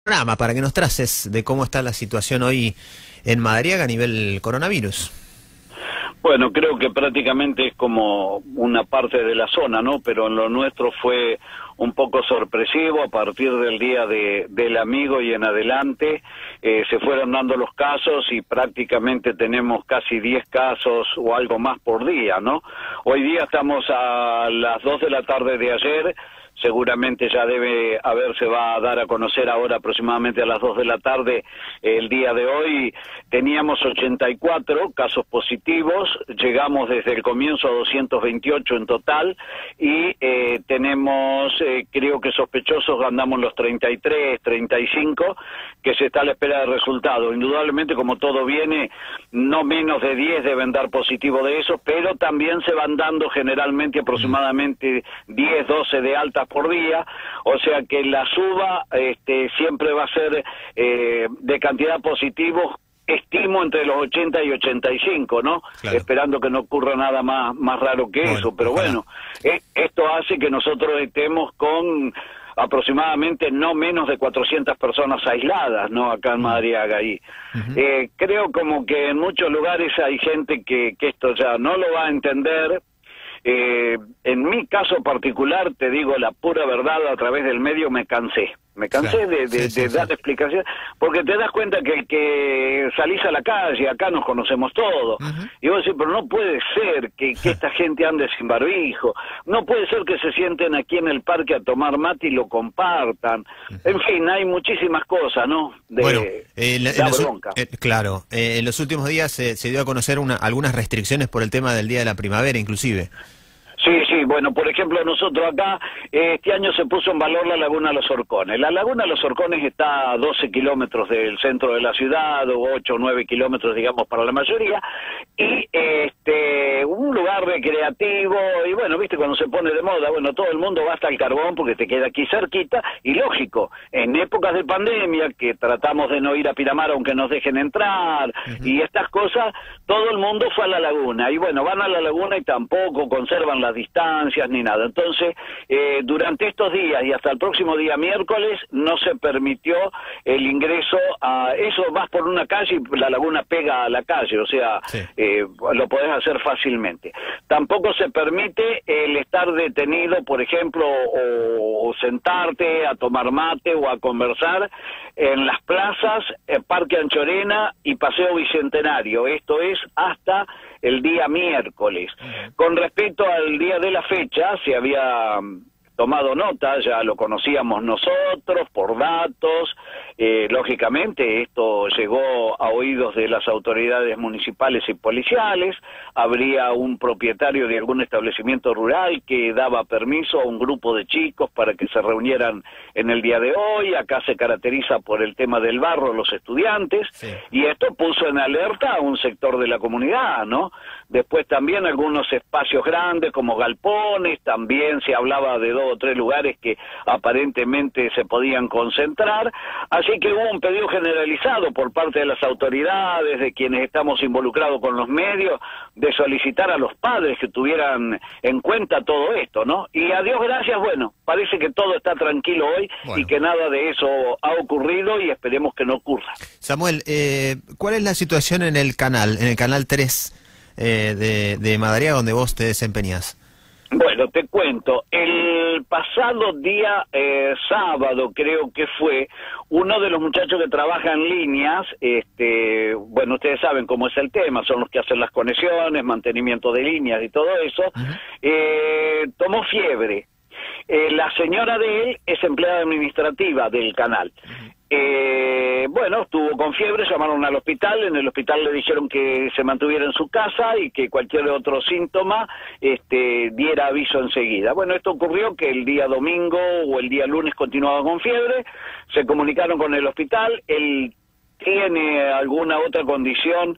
Programa para que nos traces de cómo está la situación hoy en Madariaga a nivel coronavirus. Bueno, creo que prácticamente es como una parte de la zona, ¿no? Pero en lo nuestro fue un poco sorpresivo. A partir del día del amigo y en adelante se fueron dando los casos y prácticamente tenemos casi 10 casos o algo más por día, ¿no? Hoy día estamos a las 2 de la tarde de ayer. Seguramente ya se va a dar a conocer ahora aproximadamente a las 2 de la tarde el día de hoy. Teníamos 84 casos positivos, llegamos desde el comienzo a 228 en total y tenemos, creo que sospechosos andamos los 33, 35, que se está a la espera de resultados. Indudablemente, como todo viene, no menos de 10 deben dar positivo de eso, pero también se van dando generalmente aproximadamente 10, 12 de altas por día, o sea que la suba siempre va a ser de cantidad positivos, estimo entre los 80 y 85, ¿no? Claro. Esperando que no ocurra nada más raro que eso, pero bueno, esto hace que nosotros estemos con aproximadamente no menos de 400 personas aisladas, ¿no? Acá en Madariaga. Creo como que en muchos lugares hay gente que esto ya no lo va a entender. En mi caso particular, te digo la pura verdad, a través del medio me cansé claro. de dar explicaciones, porque te das cuenta que salís a la calle, acá nos conocemos todos, y vos decís, pero no puede ser que esta gente ande sin barbijo, no puede ser que se sienten aquí en el parque a tomar mate y lo compartan, en fin, hay muchísimas cosas, ¿no? Bronca. Claro, en los últimos días se dio a conocer algunas restricciones por el tema del Día de la Primavera, inclusive. Sí, bueno, por ejemplo, nosotros acá, este año se puso en valor la Laguna Los Horcones. La Laguna Los Horcones está a 12 kilómetros del centro de la ciudad, o 8 o 9 kilómetros, digamos, para la mayoría, y un lugar recreativo, y bueno, viste, cuando se pone de moda, bueno, todo el mundo va hasta el Carbón porque te queda aquí cerquita, y lógico, en épocas de pandemia, que tratamos de no ir a Pinamar aunque nos dejen entrar, y estas cosas, todo el mundo fue a la laguna, y bueno, van a la laguna y tampoco conservan las distancias ni nada. Entonces, durante estos días y hasta el próximo día miércoles no se permitió el ingreso a eso. Vas por una calle y la laguna pega a la calle, o sea, lo podés hacer fácilmente. Tampoco se permite el estar detenido, por ejemplo, o sentarte a tomar mate o a conversar en las plazas, Parque Anchorena y Paseo Bicentenario. Esto es hasta el día miércoles. Con respecto al día de la fecha, se había tomado nota, ya lo conocíamos nosotros por datos, lógicamente esto llegó a oídos de las autoridades municipales y policiales. Habría un propietario de algún establecimiento rural que daba permiso a un grupo de chicos para que se reunieran en el día de hoy. Acá se caracteriza por el tema del barro, los estudiantes, y esto puso en alerta a un sector de la comunidad, ¿no? Después también algunos espacios grandes como galpones, también se hablaba de 2 o 3 lugares que aparentemente se podían concentrar, así que hubo un pedido generalizado por parte de las autoridades, de quienes estamos involucrados con los medios, de solicitar a los padres que tuvieran en cuenta todo esto, ¿no? Y a Dios gracias, bueno, parece que todo está tranquilo hoy y que nada de eso ha ocurrido y esperemos que no ocurra. Samuel, ¿cuál es la situación en el canal 3 de Madariaga donde vos te desempeñás? Bueno, te cuento, el pasado día sábado creo que fue, uno de los muchachos que trabaja en líneas, bueno, ustedes saben cómo es el tema, son los que hacen las conexiones, mantenimiento de líneas y todo eso, tomó fiebre. La señora de él es empleada administrativa del canal. Bueno, estuvo con fiebre, llamaron al hospital, en el hospital le dijeron que se mantuviera en su casa y que cualquier otro síntoma diera aviso enseguida. Bueno, esto ocurrió que el día domingo o el día lunes continuaba con fiebre, se comunicaron con el hospital, él tiene alguna otra condición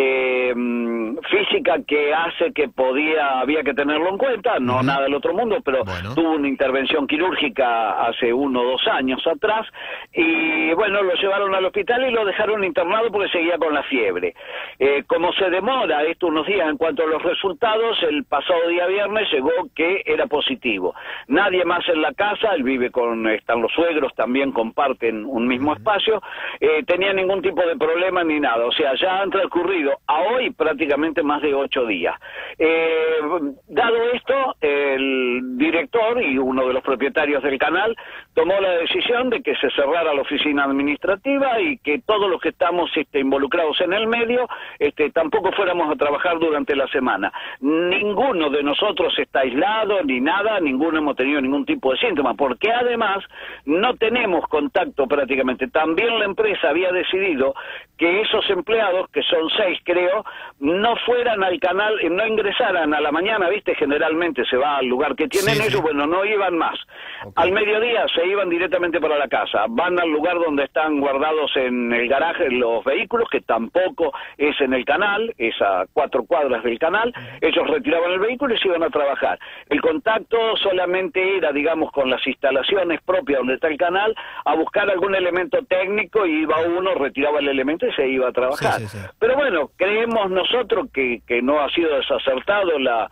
física que hace que había que tenerlo en cuenta, no nada del otro mundo, pero tuvo una intervención quirúrgica hace 1 o 2 años atrás, y bueno, lo llevaron al hospital y lo dejaron internado porque seguía con la fiebre. Como se demora esto unos días en cuanto a los resultados, el pasado día viernes llegó que era positivo. Nadie más en la casa, él vive están los suegros, también comparten un mismo espacio, tenía ningún tipo de problema ni nada, o sea, ya han transcurrido a hoy prácticamente más de 8 días. Dado esto, el director y uno de los propietarios del canal tomó la decisión de que se cerrara la oficina administrativa y que todos los que estamos involucrados en el medio tampoco fuéramos a trabajar durante la semana. Ninguno de nosotros está aislado ni nada, ninguno hemos tenido ningún tipo de síntoma, porque además no tenemos contacto prácticamente. También la empresa había decidido que esos empleados, que son 6 creo, no fueran al canal, no ingresaran a la mañana, ¿viste? Generalmente se va al lugar que tienen ellos, bueno, no iban más. Al mediodía se iban directamente para la casa, van al lugar donde están guardados en el garaje los vehículos, que tampoco es en el canal, es a 4 cuadras del canal, ellos retiraban el vehículo y se iban a trabajar. El contacto solamente era, digamos, con las instalaciones propias donde está el canal, a buscar algún elemento técnico, y iba uno, retiraba el elemento y se iba a trabajar. Pero bueno, creemos nosotros que no ha sido desacertado la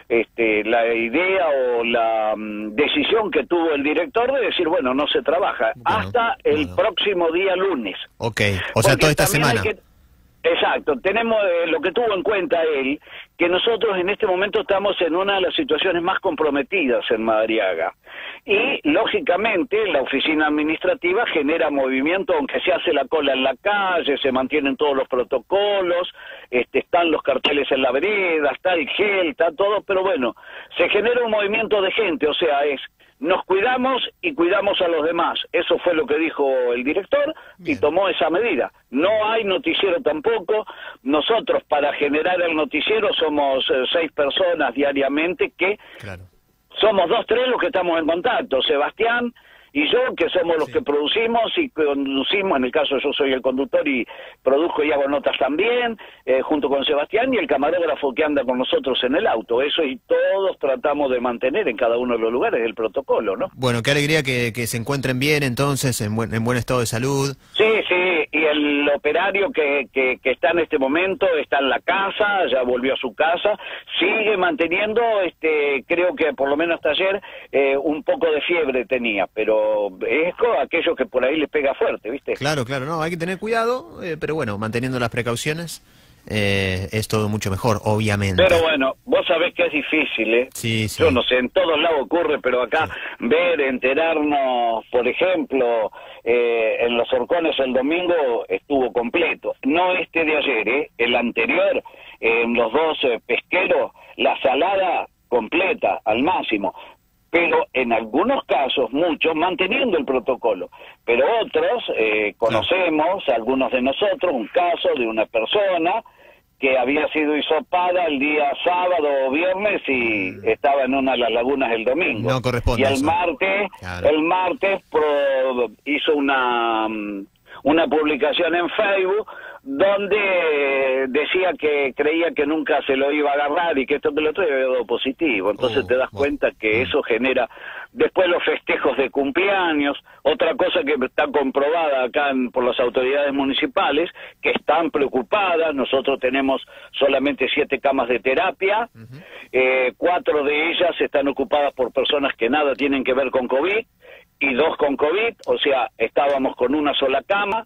idea o la decisión que tuvo el director de decir, bueno, no se trabaja hasta el próximo día lunes. Ok, o sea, toda esta semana. Exacto, tenemos lo que tuvo en cuenta él, que nosotros en este momento estamos en una de las situaciones más comprometidas en Madariaga. Y, lógicamente, la oficina administrativa genera movimiento, aunque se hace la cola en la calle, se mantienen todos los protocolos, están los carteles en la vereda, está el gel, está todo, pero bueno, se genera un movimiento de gente, o sea, nos cuidamos y cuidamos a los demás. Eso fue lo que dijo el director y tomó esa medida. No hay noticiero tampoco. Nosotros, para generar el noticiero, somos 6 personas diariamente que somos 2, 3 los que estamos en contacto. Sebastián y yo, que somos los que producimos y conducimos, en el caso yo soy el conductor y produzco y hago notas también, junto con Sebastián, y el camarógrafo que anda con nosotros en el auto. Eso, y todos tratamos de mantener en cada uno de los lugares el protocolo, ¿no? Bueno, qué alegría que se encuentren bien entonces, en buen estado de salud. Sí, y el operario que está en este momento está en la casa, ya volvió a su casa, sigue manteniendo, creo que por lo menos hasta ayer, un poco de fiebre tenía, pero es aquello que por ahí les pega fuerte, ¿viste? Claro, no, hay que tener cuidado, pero bueno, manteniendo las precauciones es todo mucho mejor, obviamente. Pero bueno, vos sabés que es difícil, ¿eh? Sí. Yo no sé, en todos lados ocurre, pero acá enterarnos, por ejemplo, en los Horcones el domingo estuvo completo. No este de ayer, el anterior, en los 2 pesqueros, la salada completa, al máximo. Pero en algunos casos, muchos, manteniendo el protocolo. Pero otros, conocemos, algunos de nosotros, un caso de una persona que había sido hisopada el día sábado o viernes y estaba en una de las lagunas el domingo. No corresponde. Y el martes hizo una publicación en Facebook donde decía que creía que nunca se lo iba a agarrar y que esto que lo otro había dado positivo. Entonces te das cuenta que eso genera después los festejos de cumpleaños. Otra cosa que está comprobada acá por las autoridades municipales, que están preocupadas. Nosotros tenemos solamente 7 camas de terapia, 4 de ellas están ocupadas por personas que nada tienen que ver con COVID y 2 con COVID, o sea, estábamos con una sola cama.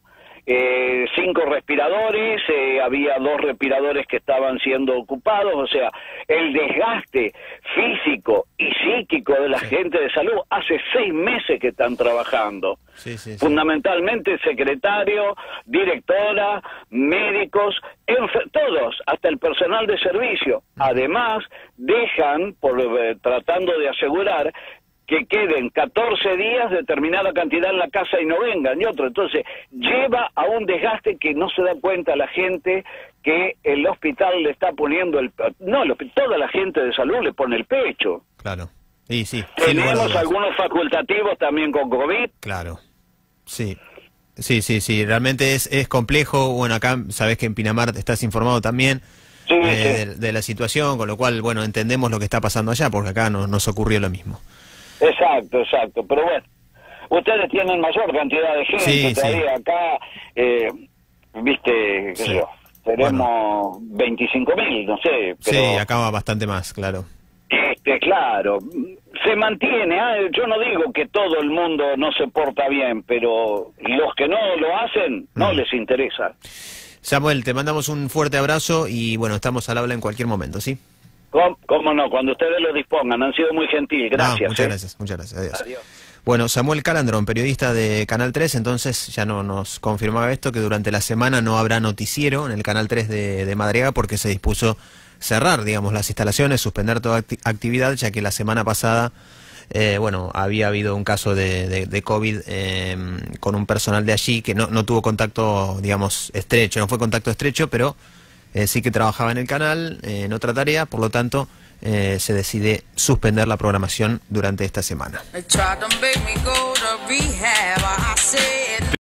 5 respiradores, había 2 respiradores que estaban siendo ocupados, o sea, el desgaste físico y psíquico de la gente de salud, hace 6 meses que están trabajando. Fundamentalmente secretario, directora, médicos, todos, hasta el personal de servicio. Además, dejan, tratando de asegurar que queden 14 días determinada cantidad en la casa y no vengan, y otro. Entonces, lleva a un desgaste que no se da cuenta la gente que el hospital le está poniendo toda la gente de salud le pone el pecho. Claro. Y sí. Tenemos algunos facultativos también con COVID. Claro. Sí. Sí, sí, sí, realmente es complejo. Bueno, acá sabés que en Pinamar estás informado también Sí, sí. de la situación, con lo cual, bueno, entendemos lo que está pasando allá, porque acá nos ocurrió lo mismo. Exacto, exacto. Pero bueno, ustedes tienen mayor cantidad de gente Sí, todavía. sí. Acá, viste, qué sé Sí. yo, tenemos 25.000, no sé. Pero, Sí, acá va bastante más, claro. claro, se mantiene. Yo no digo que todo el mundo no se porta bien, pero los que no lo hacen, no les interesa. Samuel, te mandamos un fuerte abrazo y bueno, estamos al habla en cualquier momento, ¿sí? ¿Cómo no? Cuando ustedes lo dispongan. Han sido muy gentil. Gracias. Muchas gracias, muchas gracias. Adiós. Adiós. Bueno, Samuel Calandrón, periodista de Canal 3, entonces ya no nos confirmaba esto, que durante la semana no habrá noticiero en el Canal 3 de Madariaga porque se dispuso cerrar, digamos, las instalaciones, suspender toda actividad, ya que la semana pasada, bueno, había habido un caso de COVID con un personal de allí que no tuvo contacto, digamos, estrecho, no fue contacto estrecho, pero sí que trabajaba en el canal, en otra tarea, por lo tanto, se decide suspender la programación durante esta semana.